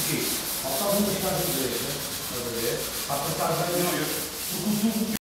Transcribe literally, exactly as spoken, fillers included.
Sì, ho fatto un po' di cose. Passare